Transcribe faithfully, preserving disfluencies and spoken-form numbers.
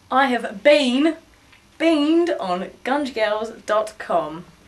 I have been beamed on gunge girls dot com.